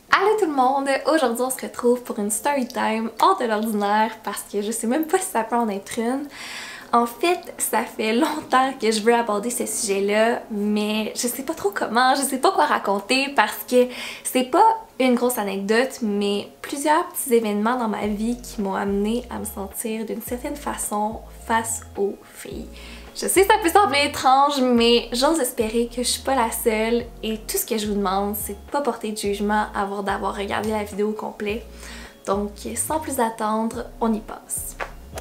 Allô tout le monde! Aujourd'hui on se retrouve pour une story time hors de l'ordinaire parce que je sais même pas si ça peut en être une. En fait, ça fait longtemps que je veux aborder ce sujet-là, mais je sais pas trop comment, je sais pas quoi raconter parce que c'est pas une grosse anecdote, mais plusieurs petits événements dans ma vie qui m'ont amené à me sentir d'une certaine façon face aux filles. Je sais ça peut sembler étrange, mais j'ose espérer que je suis pas la seule et tout ce que je vous demande, c'est de pas porter de jugement avant d'avoir regardé la vidéo au complet. Donc sans plus attendre, on y passe.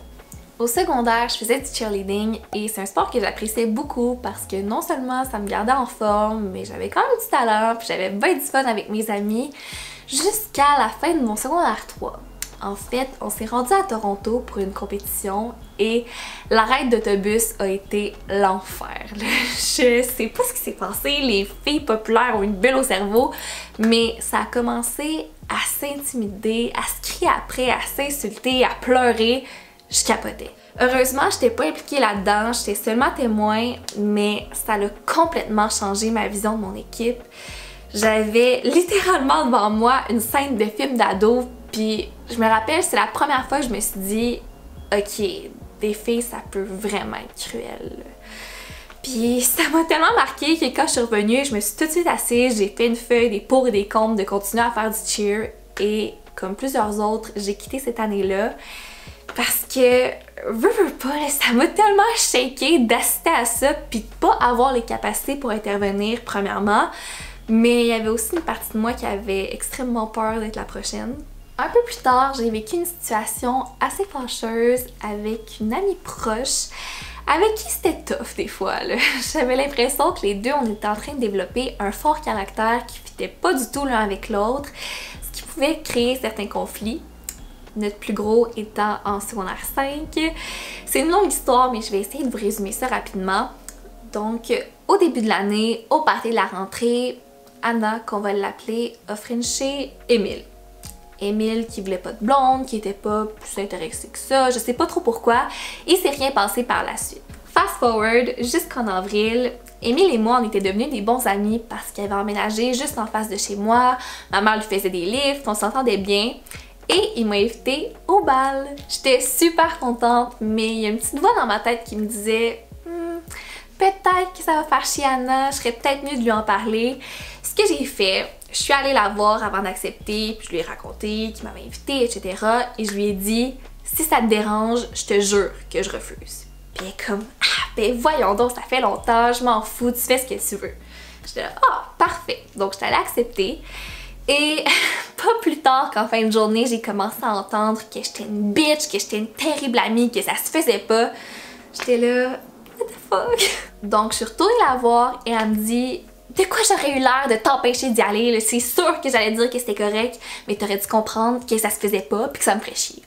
Au secondaire, je faisais du cheerleading et c'est un sport que j'appréciais beaucoup parce que non seulement ça me gardait en forme, mais j'avais quand même du talent puis j'avais bien du fun avec mes amis jusqu'à la fin de mon secondaire 3. En fait, on s'est rendu à Toronto pour une compétition et l'arrêt d'autobus a été l'enfer. Je sais pas ce qui s'est passé, les filles populaires ont une bulle au cerveau, mais ça a commencé à s'intimider, à se crier après, à s'insulter, à pleurer. Je capotais. Heureusement, j'étais pas impliquée là-dedans, j'étais seulement témoin, mais ça a complètement changé ma vision de mon équipe. J'avais littéralement devant moi une scène de film d'ado, puis je me rappelle, c'est la première fois que je me suis dit « Ok, des filles, ça peut vraiment être cruel. » Puis ça m'a tellement marqué que quand je suis revenue, je me suis tout de suite assise, j'ai fait une feuille des pour et des contre de continuer à faire du cheer, et comme plusieurs autres, j'ai quitté cette année-là. Parce que, veux pas, ça m'a tellement shaké d'assister à ça puis de pas avoir les capacités pour intervenir premièrement, mais il y avait aussi une partie de moi qui avait extrêmement peur d'être la prochaine. Un peu plus tard, j'ai vécu une situation assez fâcheuse avec une amie proche avec qui c'était tough des fois. J'avais l'impression que les deux, on était en train de développer un fort caractère qui fitait pas du tout l'un avec l'autre, ce qui pouvait créer certains conflits. Notre plus gros étant en secondaire 5. C'est une longue histoire, mais je vais essayer de vous résumer ça rapidement. Donc, au début de l'année, au party de la rentrée, Anna, qu'on va l'appeler, a frenché Émile. Émile qui voulait pas de blonde, qui était pas plus intéressé que ça, je sais pas trop pourquoi, il s'est rien passé par la suite. Fast forward, jusqu'en avril, Émile et moi, on était devenus des bons amis parce qu'il avait emménagé juste en face de chez moi, ma mère lui faisait des lifts, on s'entendait bien. Et il m'a invitée au bal. J'étais super contente, mais il y a une petite voix dans ma tête qui me disait peut-être que ça va faire chier Anna, je serais peut-être mieux de lui en parler. Ce que j'ai fait, je suis allée la voir avant d'accepter, puis je lui ai raconté qu'il m'avait invitée, etc. Et je lui ai dit si ça te dérange, je te jure que je refuse. Puis elle est comme ben voyons donc, ça fait longtemps, je m'en fous, tu fais ce que tu veux. J'étais là parfait. Donc j'étais allée accepter. Et pas plus tard qu'en fin de journée, j'ai commencé à entendre que j'étais une bitch, que j'étais une terrible amie, que ça se faisait pas. J'étais là, what the fuck? Donc je suis retournée la voir et elle me dit de quoi j'aurais eu l'air de t'empêcher d'y aller? C'est sûr que j'allais dire que c'était correct, mais t'aurais dû comprendre que ça se faisait pas puis que ça me ferait chier.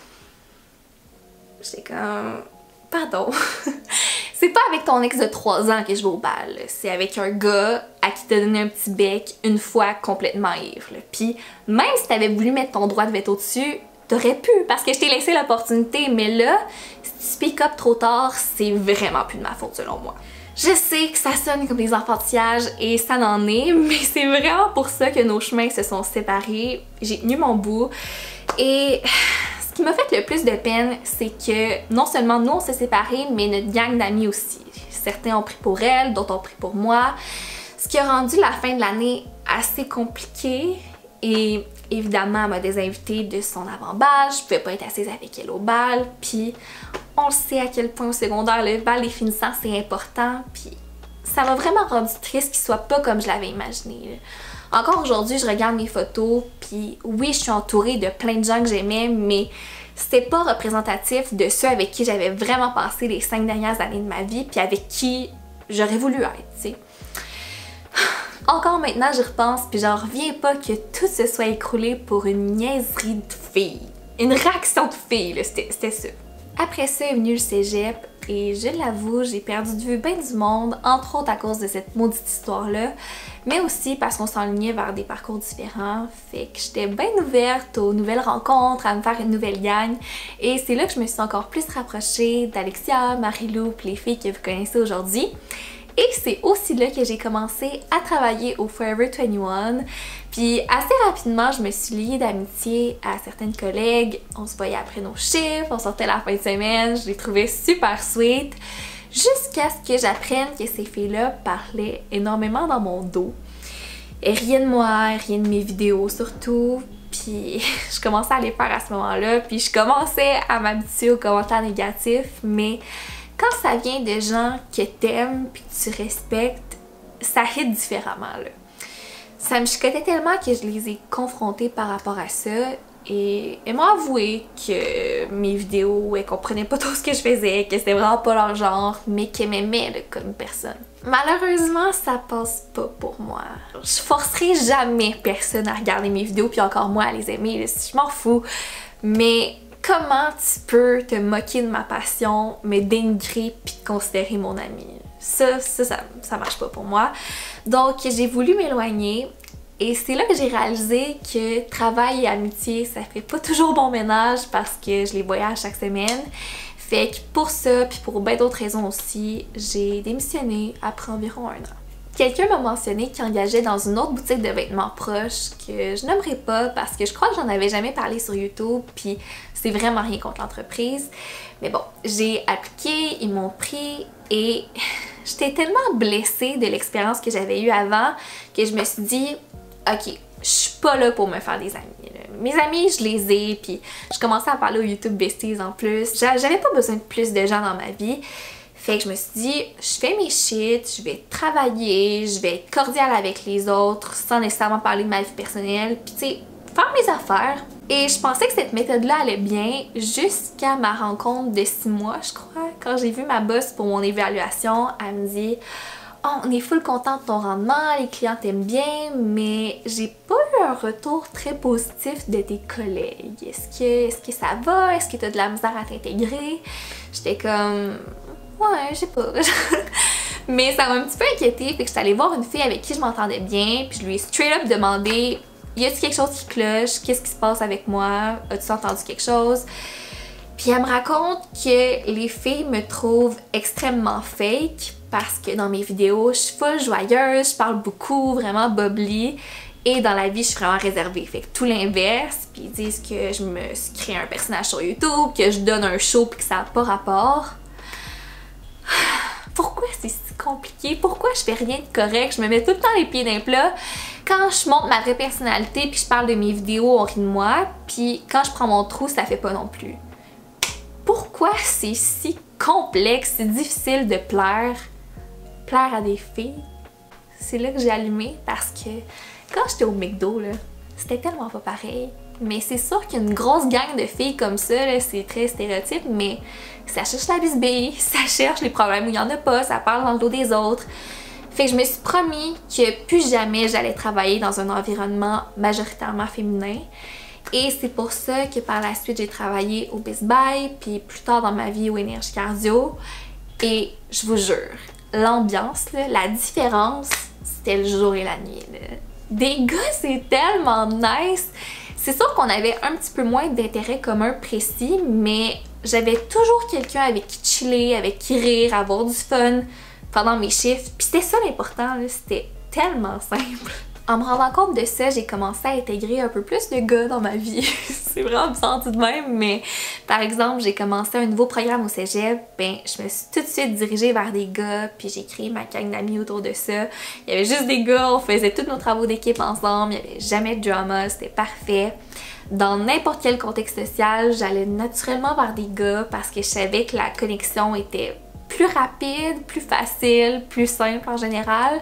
J'étais comme, pardon. C'est pas avec ton ex de 3 ans que je vais au bal, c'est avec un gars à qui t'as donné un petit bec une fois complètement ivre. Puis même si t'avais voulu mettre ton droit de veto dessus, t'aurais pu parce que je t'ai laissé l'opportunité, mais là, si tu speak up trop tard, c'est vraiment plus de ma faute selon moi. Je sais que ça sonne comme des enfantillages et ça n'en est, mais c'est vraiment pour ça que nos chemins se sont séparés. J'ai tenu mon bout et ce qui m'a fait le plus de peine, c'est que non seulement nous on s'est séparés, mais notre gang d'amis aussi. Certains ont pris pour elle, d'autres ont pris pour moi. Ce qui a rendu la fin de l'année assez compliquée et évidemment elle m'a désinvitée de son avant-bal, je pouvais pas être assise avec elle au bal, puis on le sait à quel point au secondaire le bal des finissants c'est important, puis ça m'a vraiment rendu triste qu'il soit pas comme je l'avais imaginé. Encore aujourd'hui, je regarde mes photos, puis oui, je suis entourée de plein de gens que j'aimais, mais c'était pas représentatif de ceux avec qui j'avais vraiment passé les 5 dernières années de ma vie, puis avec qui j'aurais voulu être, tu sais. Encore maintenant, j'y repense, puis j'en reviens pas que tout se soit écroulé pour une niaiserie de filles. Une réaction de filles, c'était ça. Après ça est venu le cégep, et je l'avoue, j'ai perdu de vue bien du monde, entre autres à cause de cette maudite histoire-là, mais aussi parce qu'on s'enlignait vers des parcours différents, fait que j'étais bien ouverte aux nouvelles rencontres, à me faire une nouvelle gang, et c'est là que je me suis encore plus rapprochée d'Alexia, Marie-Lou, puis les filles que vous connaissez aujourd'hui. Et c'est aussi là que j'ai commencé à travailler au Forever 21. Puis assez rapidement, je me suis liée d'amitié à certaines collègues. On se voyait après nos chiffres, on sortait la fin de semaine, je les trouvais super sweet. Jusqu'à ce que j'apprenne que ces filles-là parlaient énormément dans mon dos. Et rien de moi, rien de mes vidéos surtout. Puis je commençais à les faire à ce moment-là, puis je commençais à m'habituer aux commentaires négatifs, mais quand ça vient de gens que t'aimes puis que tu respectes, ça hit différemment là. Ça me chicotait tellement que je les ai confrontés par rapport à ça et elles m'ont avoué que mes vidéos, elles comprenaient pas tout ce que je faisais, que c'était vraiment pas leur genre, mais qu'elles m'aimaient là, comme personne. Malheureusement, ça passe pas pour moi. Je forcerai jamais personne à regarder mes vidéos, puis encore moins à les aimer, là, je m'en fous. Mais comment tu peux te moquer de ma passion, me dénigrer puis te considérer mon ami? Ça marche pas pour moi. Donc j'ai voulu m'éloigner. Et c'est là que j'ai réalisé que travail et amitié, ça fait pas toujours bon ménage parce que je les voyais à chaque semaine. Fait que pour ça, puis pour bien d'autres raisons aussi, j'ai démissionné après environ 1 an. Quelqu'un m'a mentionné qu'il engageait dans une autre boutique de vêtements proche que je n'aimerais pas parce que je crois que j'en avais jamais parlé sur YouTube, puis c'est vraiment rien contre l'entreprise. Mais bon, j'ai appliqué, ils m'ont pris et j'étais tellement blessée de l'expérience que j'avais eue avant que je me suis dit ok, je suis pas là pour me faire des amis. Là. Mes amis, je les ai, puis je commençais à parler au YouTube Besties en plus. J'avais pas besoin de plus de gens dans ma vie. Fait que je me suis dit, je fais mes shit, je vais travailler, je vais être cordiale avec les autres sans nécessairement parler de ma vie personnelle, puis tu sais, faire mes affaires. Et je pensais que cette méthode-là allait bien jusqu'à ma rencontre de 6 mois, je crois. Quand j'ai vu ma boss pour mon évaluation, elle me dit « Oh, on est full content de ton rendement, les clients t'aiment bien, mais j'ai pas eu un retour très positif de tes collègues. Est-ce que ça va? Est-ce que t'as de la misère à t'intégrer? » J'étais comme « Ouais, je sais pas. » Mais ça m'a un petit peu inquiétée, fait que j'étais allée voir une fille avec qui je m'entendais bien, puis je lui ai straight up demandé « Y a-t-il quelque chose qui cloche? Qu'est-ce qui se passe avec moi? As-tu entendu quelque chose? » Puis elle me raconte que les filles me trouvent extrêmement fake parce que dans mes vidéos, je suis full joyeuse, je parle beaucoup, vraiment bubbly. Et dans la vie, je suis vraiment réservée. Fait que tout l'inverse. Puis ils disent que je me suis créé un personnage sur YouTube, que je donne un show puis que ça n'a pas rapport. Pourquoi c'est si compliqué? Pourquoi je fais rien de correct? Je me mets tout le temps les pieds dans le plat. Quand je montre ma vraie personnalité puis je parle de mes vidéos, on rit de moi. Puis quand je prends mon trou, ça fait pas non plus. Pourquoi c'est si complexe, si difficile de plaire à des filles? C'est là que j'ai allumé parce que quand j'étais au McDo, là, c'était tellement pas pareil. Mais c'est sûr qu'une grosse gang de filles comme ça, c'est très stéréotype, mais ça cherche la bisbille, ça cherche les problèmes où il y en a pas, ça parle dans le dos des autres. Fait que je me suis promis que plus jamais j'allais travailler dans un environnement majoritairement féminin. Et c'est pour ça que par la suite j'ai travaillé au Best Buy, puis plus tard dans ma vie au Énergie Cardio. Et je vous jure, l'ambiance, la différence, c'était le jour et la nuit. Là. Des gars, c'est tellement nice! C'est sûr qu'on avait un petit peu moins d'intérêts communs précis, mais j'avais toujours quelqu'un avec qui chiller, avec qui rire, avoir du fun pendant mes chiffres. Puis c'était ça l'important, c'était tellement simple. En me rendant compte de ça, j'ai commencé à intégrer un peu plus de gars dans ma vie. C'est vraiment bizarre tout de même, mais par exemple, j'ai commencé un nouveau programme au cégep, ben je me suis tout de suite dirigée vers des gars, puis j'ai créé ma gang d'amis autour de ça. Il y avait juste des gars, on faisait tous nos travaux d'équipe ensemble, il n'y avait jamais de drama, c'était parfait. Dans n'importe quel contexte social, j'allais naturellement vers des gars parce que je savais que la connexion était plus rapide, plus facile, plus simple en général.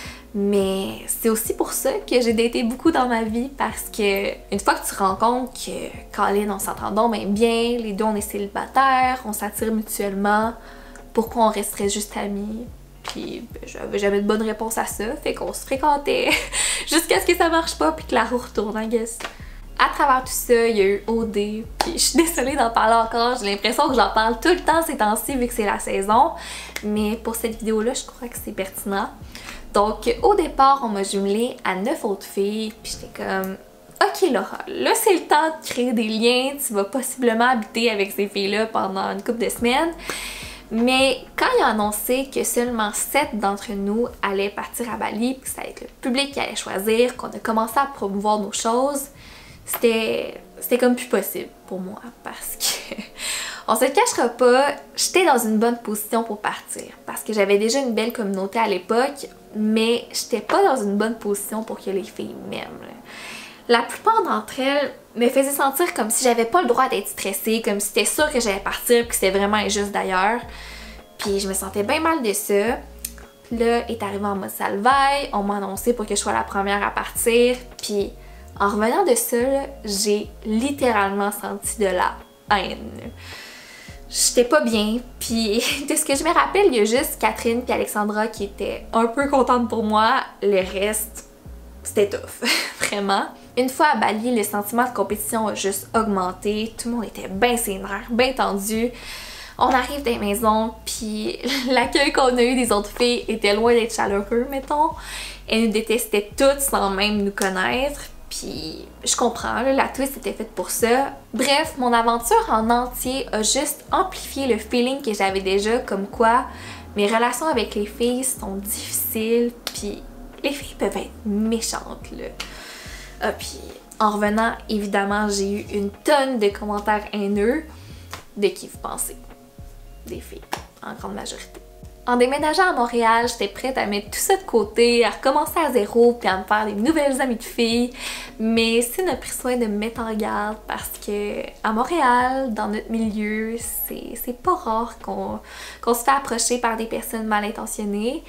Mais c'est aussi pour ça que j'ai daté beaucoup dans ma vie parce que une fois que tu te rends compte que Colin, on s'entend donc bien, les deux on est célibataires, on s'attire mutuellement, pourquoi on resterait juste amis? Puis ben, j'avais jamais de bonne réponse à ça, fait qu'on se fréquentait jusqu'à ce que ça marche pas puis que la roue retourne, I guess. À travers tout ça, il y a eu OD, puis je suis désolée d'en parler encore, j'ai l'impression que j'en parle tout le temps ces temps-ci vu que c'est la saison, mais pour cette vidéo-là, je crois que c'est pertinent. Donc au départ, on m'a jumelée à 9 autres filles, puis j'étais comme ok Laura, là c'est le temps de créer des liens, tu vas possiblement habiter avec ces filles-là pendant une couple de semaines. Mais quand il a annoncé que seulement 7 d'entre nous allaient partir à Bali, que ça allait être le public qui allait choisir, qu'on a commencé à promouvoir nos choses, c'était comme plus possible pour moi parce que on se le cachera pas, j'étais dans une bonne position pour partir parce que j'avais déjà une belle communauté à l'époque, mais j'étais pas dans une bonne position pour que les filles m'aiment. La plupart d'entre elles me faisaient sentir comme si j'avais pas le droit d'être stressée, comme si c'était sûr que j'allais partir, puis que c'était vraiment injuste d'ailleurs. Puis je me sentais bien mal de ça. Puis là est arrivé en mode salvaille, on m'a annoncé pour que je sois la première à partir, puis en revenant de ça, j'ai littéralement senti de la haine. J'étais pas bien, puis de ce que je me rappelle, il y a juste Catherine et Alexandra qui étaient un peu contentes pour moi, le reste, c'était tough, vraiment. Une fois à Bali, le sentiment de compétition a juste augmenté, tout le monde était bien sénère, bien tendu. On arrive dans les maisons, puis l'accueil qu'on a eu des autres filles était loin d'être chaleureux, mettons. Elles nous détestaient toutes sans même nous connaître. Puis je comprends, là, la twist était faite pour ça. Bref, mon aventure en entier a juste amplifié le feeling que j'avais déjà, comme quoi mes relations avec les filles sont difficiles, puis les filles peuvent être méchantes, là. Ah, puis en revenant, évidemment, j'ai eu une tonne de commentaires haineux. De qui vous pensez? Des filles, en grande majorité. En déménageant à Montréal, j'étais prête à mettre tout ça de côté, à recommencer à zéro, puis à me faire des nouvelles amies de filles. Mais Cyn a pris soin de me mettre en garde parce que à Montréal, dans notre milieu, c'est pas rare qu'on se fait approcher par des personnes mal intentionnées.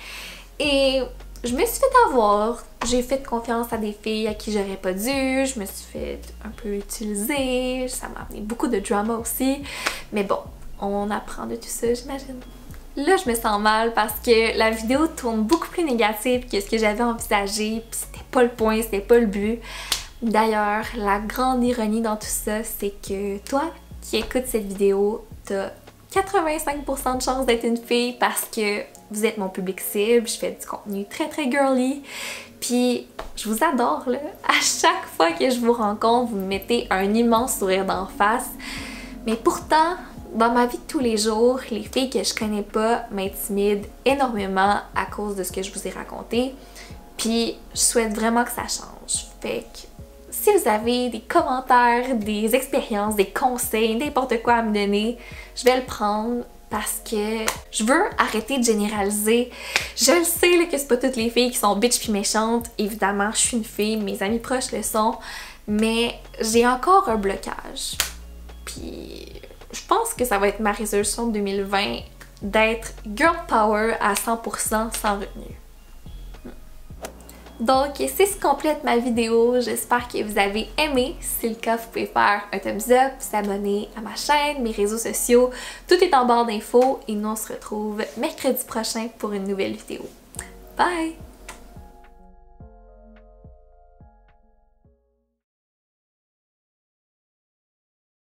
Et je me suis fait avoir. J'ai fait confiance à des filles à qui j'aurais pas dû. Je me suis fait un peu utiliser. Ça m'a amené beaucoup de drama aussi. Mais bon, on apprend de tout ça, j'imagine. Là, je me sens mal parce que la vidéo tourne beaucoup plus négative que ce que j'avais envisagé, puis c'était pas le point, c'était pas le but. D'ailleurs, la grande ironie dans tout ça, c'est que toi qui écoutes cette vidéo, t'as 85% de chance d'être une fille parce que vous êtes mon public cible, je fais du contenu très très girly, puis je vous adore là. À chaque fois que je vous rencontre, vous me mettez un immense sourire d'en face, mais pourtant, dans ma vie de tous les jours, les filles que je connais pas m'intimident énormément à cause de ce que je vous ai raconté. Puis je souhaite vraiment que ça change. Fait que si vous avez des commentaires, des expériences, des conseils, n'importe quoi à me donner, je vais le prendre parce que je veux arrêter de généraliser. Je le sais là, que c'est pas toutes les filles qui sont bitch puis méchantes. Évidemment, je suis une fille, mes amis proches le sont, mais j'ai encore un blocage. Puis je pense que ça va être ma résolution de 2020 d'être girl power à 100% sans retenue. Donc, c'est ce qui complète ma vidéo. J'espère que vous avez aimé. Si c'est le cas, vous pouvez faire un thumbs up, vous abonner à ma chaîne, mes réseaux sociaux. Tout est en barre d'infos et nous on se retrouve mercredi prochain pour une nouvelle vidéo. Bye!